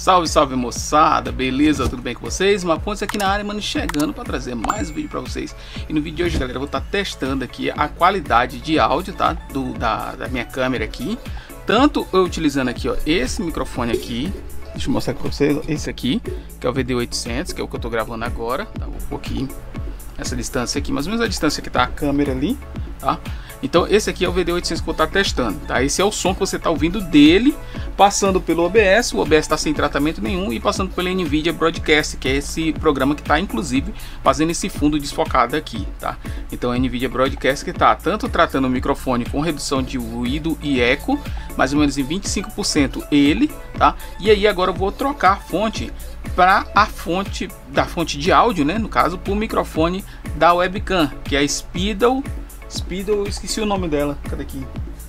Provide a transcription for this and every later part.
Salve, salve moçada, beleza? Tudo bem com vocês? Mapontes aqui na área, mano, chegando para trazer mais vídeo para vocês. E no vídeo de hoje, galera, eu vou estar testando aqui a qualidade de áudio, tá? Da minha câmera aqui. Tanto eu utilizando aqui, ó, esse microfone aqui. Deixa eu mostrar para vocês, esse aqui, que é o VD800, que é o que eu tô gravando agora, tá? Um pouquinho essa distância aqui, mais ou menos a distância que tá a câmera ali, tá? Então esse aqui é o VD800 que eu vou estar testando, tá? Esse é o som que você está ouvindo dele, passando pelo OBS, o OBS está sem tratamento nenhum, e passando pelo NVIDIA Broadcast, que é esse programa que está inclusive fazendo esse fundo desfocado aqui, tá? Então o NVIDIA Broadcast que está tanto tratando o microfone com redução de ruído e eco, mais ou menos em 25% ele, tá? E aí agora eu vou trocar a fonte para a fonte de áudio, né? No caso, para o microfone da webcam, que é a Speedo, eu esqueci o nome dela. Cadê aqui?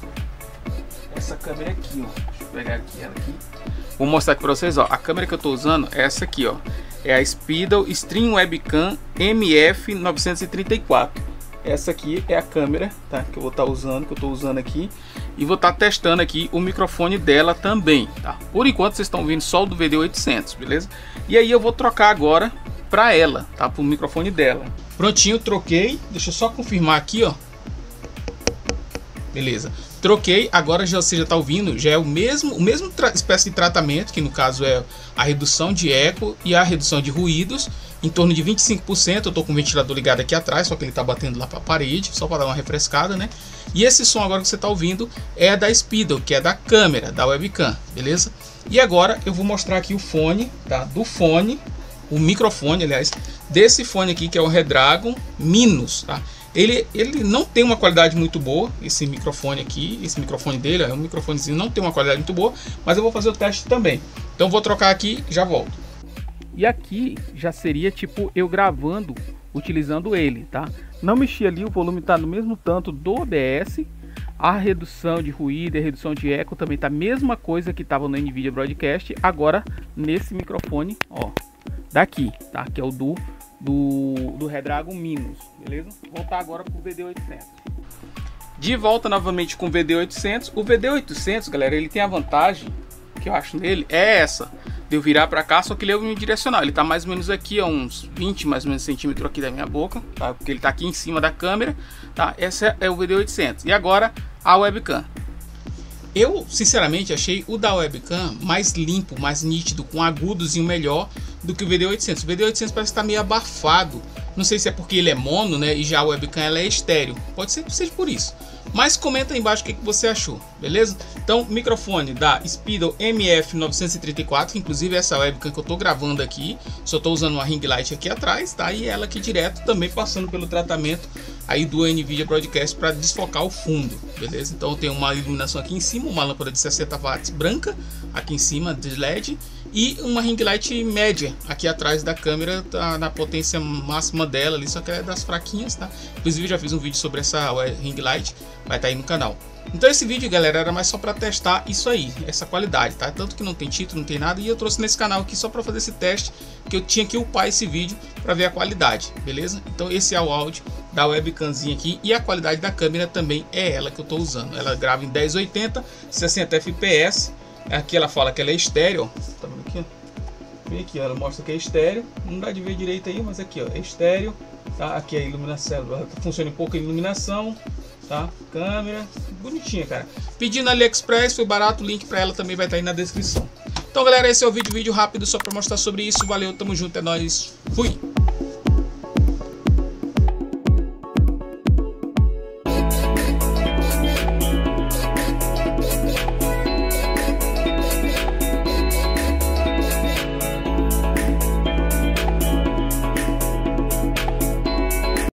Essa câmera aqui, ó. Deixa eu pegar aqui ela aqui. Vou mostrar aqui para vocês, ó. A câmera que eu tô usando é essa aqui, ó. É a Speedo Stream Webcam MF934. Essa aqui é a câmera, tá? Que eu vou estar usando, que eu tô usando aqui. E vou estar testando aqui o microfone dela também, tá? Por enquanto vocês estão ouvindo só o do VD800, beleza? E aí eu vou trocar agora para ela, tá? Para o microfone dela. Prontinho, troquei. Deixa eu só confirmar aqui, ó. Beleza, troquei, agora você já está ouvindo, já é o mesmo espécie de tratamento, que no caso é a redução de eco e a redução de ruídos, em torno de 25%. Eu estou com o ventilador ligado aqui atrás, só que ele está batendo lá para a parede, só para dar uma refrescada, né? E esse som agora que você está ouvindo é da Speedo, que é da câmera, da webcam, beleza? E agora eu vou mostrar aqui o fone, tá? Do fone, o microfone, aliás, desse fone aqui, que é o Redragon Minus, tá? Ele não tem uma qualidade muito boa, esse microfone aqui, esse microfone dele, é um microfonezinho, não tem uma qualidade muito boa, mas eu vou fazer o teste também. Então vou trocar aqui e já volto. E aqui já seria tipo eu gravando, utilizando ele, tá? Não mexi ali, o volume tá no mesmo tanto do OBS, a redução de ruído e a redução de eco também tá a mesma coisa que estava no NVIDIA Broadcast, agora nesse microfone, ó, daqui, tá? Que é o do Redragon Minus, beleza? Vou voltar agora pro VD800. De volta novamente com o VD800. O VD800, galera, ele tem a vantagem que eu acho nele, é essa, de eu virar para cá, só que ele é unidirecional. Ele tá mais ou menos aqui, a uns 20 mais ou menos centímetros aqui da minha boca, tá? Porque ele tá aqui em cima da câmera, tá? Essa é o VD800. E agora a webcam. Eu, sinceramente, achei o da webcam mais limpo, mais nítido, com agudozinho melhor do que o VD800. O VD800 parece estar meio abafado. Não sei se é porque ele é mono, né? E já a webcam ela é estéreo. Pode ser que seja por isso. Mas comenta aí embaixo o que você achou, beleza? Então, microfone da Speedo MF934, que inclusive é essa webcam que eu tô gravando aqui. Só tô usando uma ring light aqui atrás, tá? E ela aqui direto, também passando pelo tratamento aí do NVIDIA Broadcast para desfocar o fundo, beleza? Então tem uma iluminação aqui em cima, uma lâmpada de 60 watts branca aqui em cima de LED e uma ring light média aqui atrás da câmera, tá na potência máxima dela ali, só que é das fraquinhas, tá? Inclusive já fiz um vídeo sobre essa ring light, vai estar aí no canal. Então esse vídeo, galera, era mais só para testar isso aí, essa qualidade, tá? Tanto que não tem título, não tem nada, e eu trouxe nesse canal aqui só para fazer esse teste, que eu tinha que upar esse vídeo para ver a qualidade, beleza? Então esse é o áudio da webcamzinha aqui, e a qualidade da câmera também é ela que eu tô usando. Ela grava em 1080, 60 fps. Aqui ela fala que ela é estéreo, tá vendo aqui? Vem aqui, ela mostra que é estéreo, não dá de ver direito aí, mas aqui, ó, é estéreo, tá? Aqui é a iluminação, funciona um pouco a iluminação, tá? Câmera, bonitinha, cara. Pedi na AliExpress, foi barato, o link para ela também vai estar aí na descrição. Então, galera, esse é o vídeo rápido só para mostrar sobre isso. Valeu, tamo junto, é nóis, fui!